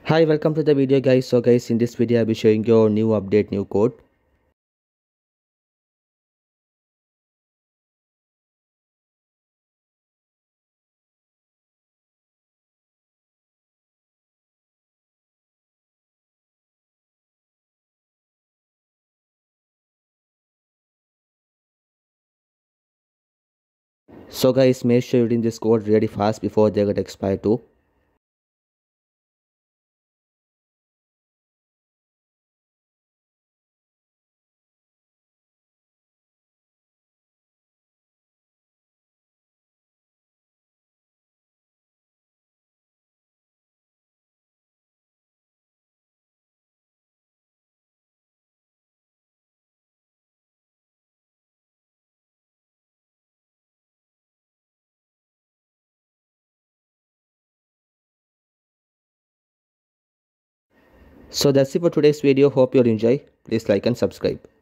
Hi, welcome to the video guys. So guys, in this video I'll be showing you new update, new code. So guys, make sure you read this code really fast before they get expired too. So that's it for today's video. Hope you'll enjoy. Please like and subscribe.